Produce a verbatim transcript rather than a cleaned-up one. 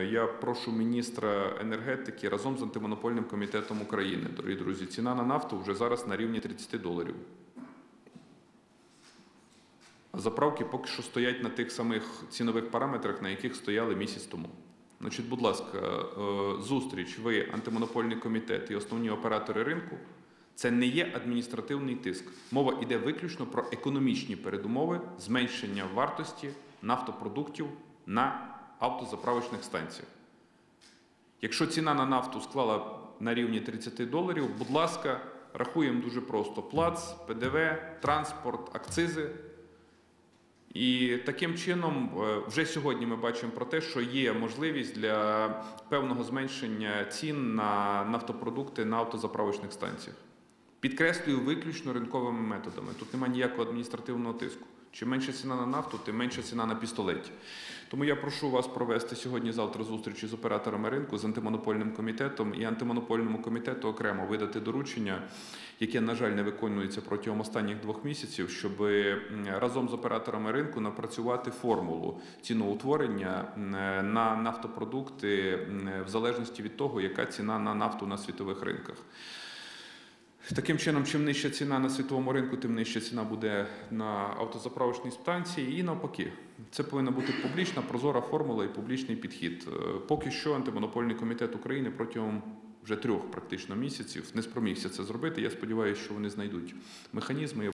Я прошу міністра енергетики разом з антимонопольним комітетом України. Дорогі друзі, ціна на нафту вже зараз на рівні тридцять доларів. А заправки поки що стоять на тих самих цінових параметрах, на яких стояли місяць тому. Значить, будь ласка, зустріч, ви, антимонопольний комітет і основні оператори ринку, це не є адміністративний тиск. Мова йде виключно про економічні передумови зменшення вартості нафтопродуктів на автозаправочних станціях. Якщо ціна на нафту склала на рівні тридцять доларів, будь ласка, рахуємо дуже просто. Плац, Пе Де Ве, транспорт, акцизи. І таким чином вже сьогодні ми бачимо про те, що є можливість для певного зменшення цін на нафтопродукти на автозаправочних станціях. Підкреслюю, виключно ринковими методами. Тут немає ніякого адміністративного тиску. Чим менша ціна на нафту, тим менша ціна на пістолеті. Тому я прошу вас провести сьогодні-завтра зустрічі з операторами ринку, з антимонопольним комітетом і антимонопольному комітету окремо видати доручення, яке, на жаль, не виконується протягом останніх двох місяців, щоб разом з операторами ринку напрацювати формулу ціноутворення на нафтопродукти в залежності від того, яка ціна на нафту на світових ринках. Таким чином, чим нижча ціна на світовому ринку, тим нижча ціна буде на автозаправочній станції і навпаки. Це повинна бути публічна, прозора формула і публічний підхід. Поки що антимонопольний комітет України протягом вже трьох практично місяців не спромігся це зробити. Я сподіваюся, що вони знайдуть механізми.